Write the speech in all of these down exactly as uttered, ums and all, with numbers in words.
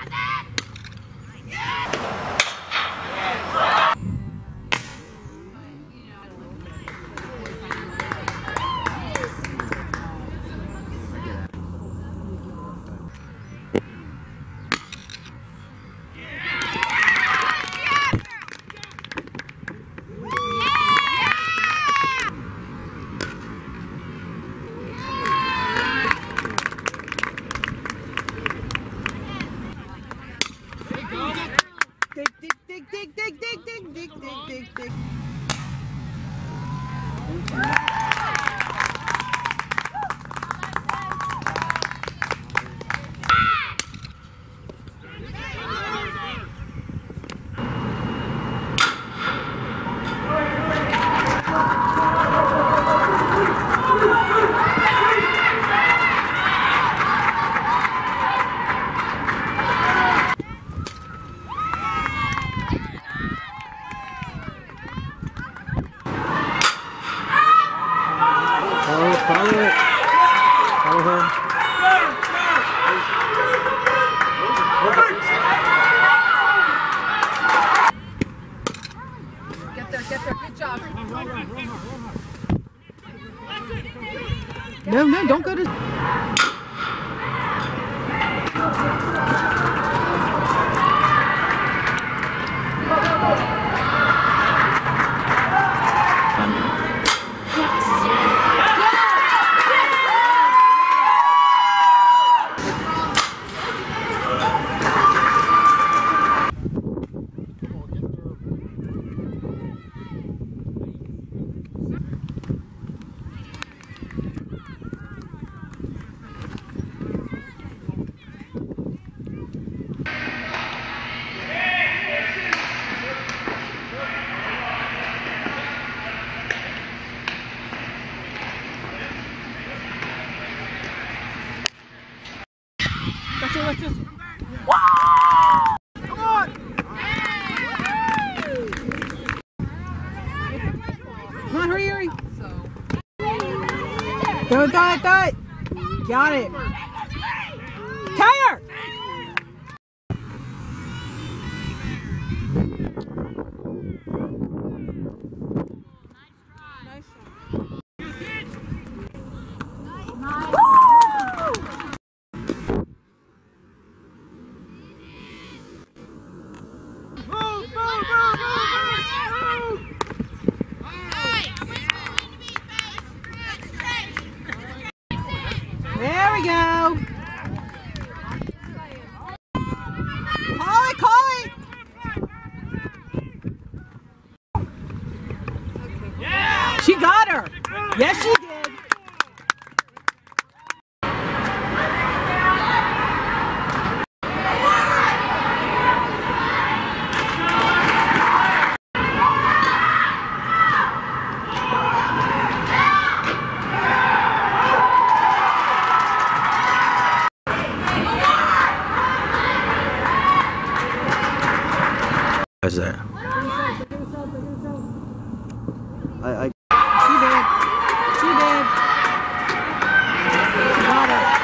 Dig, dig, dig, dig, dig, dig, dig, dig, dig, dig. Follow, follow it. Follow her. Get there, get there. Good job. No, no, don't go to... That's it, that's it. Come on! Come on, hurry, hurry. Throw it, throw it, throw it. Got it. Tyler! Nice one. There we go. Call it, call it. She got her. Yes, she did. How's that? I, I She did. She did. Got her.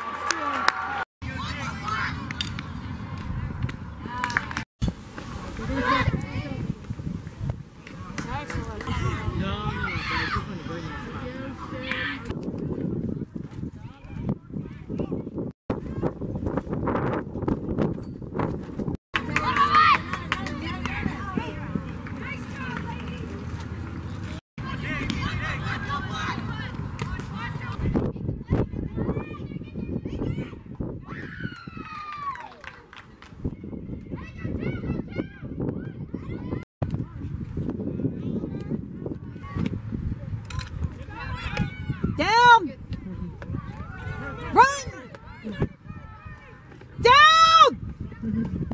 Down! Run! Down!